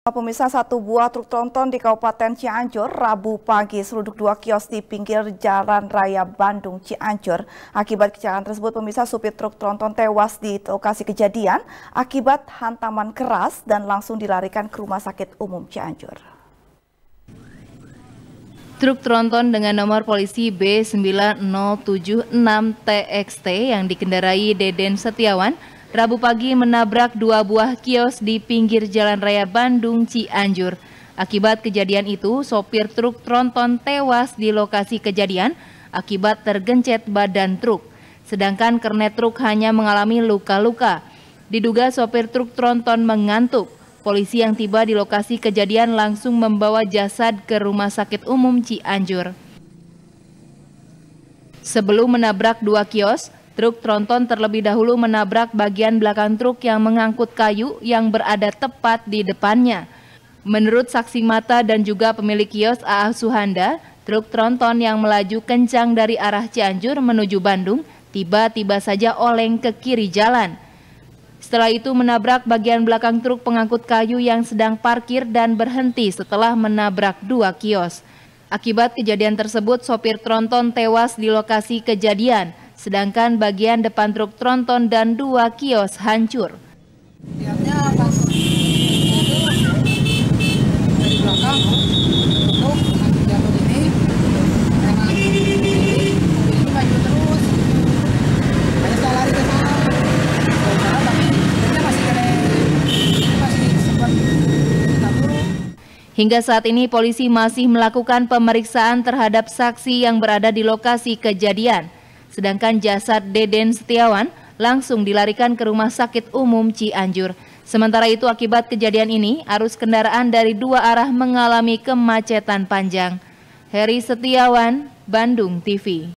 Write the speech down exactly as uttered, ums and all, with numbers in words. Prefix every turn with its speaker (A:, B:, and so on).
A: Pemirsa, satu buah truk tronton di Kabupaten Cianjur Rabu pagi seruduk dua kios di pinggir Jalan Raya Bandung Cianjur. Akibat kecelakaan tersebut, pemirsa, supir truk tronton tewas di lokasi kejadian akibat hantaman keras dan langsung dilarikan ke Rumah Sakit Umum Cianjur.
B: Truk tronton dengan nomor polisi B sembilan nol tujuh enam T X T yang dikendarai Deden Setiawan Rabu pagi menabrak dua buah kios di pinggir Jalan Raya Bandung Cianjur. Akibat kejadian itu, sopir truk tronton tewas di lokasi kejadian akibat tergencet badan truk. Sedangkan kernet truk hanya mengalami luka-luka. Diduga sopir truk tronton mengantuk. Polisi yang tiba di lokasi kejadian langsung membawa jasad ke Rumah Sakit Umum Cianjur. Sebelum menabrak dua kios, truk tronton terlebih dahulu menabrak bagian belakang truk yang mengangkut kayu yang berada tepat di depannya. Menurut saksi mata dan juga pemilik kios A A Suhanda, truk tronton yang melaju kencang dari arah Cianjur menuju Bandung tiba-tiba saja oleng ke kiri jalan. Setelah itu menabrak bagian belakang truk pengangkut kayu yang sedang parkir dan berhenti setelah menabrak dua kios. Akibat kejadian tersebut, sopir tronton tewas di lokasi kejadian. Sedangkan bagian depan truk tronton dan dua kios hancur.
C: Lihatnya pas dari belakang, truk jatuh ini, karena ini maju terus. Saya saya lari ke sana, ke sana tapi dia masih kena, masih sempat kita turun.
B: Hingga saat ini polisi masih melakukan pemeriksaan terhadap saksi yang berada di lokasi kejadian. Sedangkan jasad Deden Setiawan langsung dilarikan ke Rumah Sakit Umum Cianjur. Sementara itu, akibat kejadian ini, arus kendaraan dari dua arah mengalami kemacetan panjang. Heri Setiawan, Bandung T V.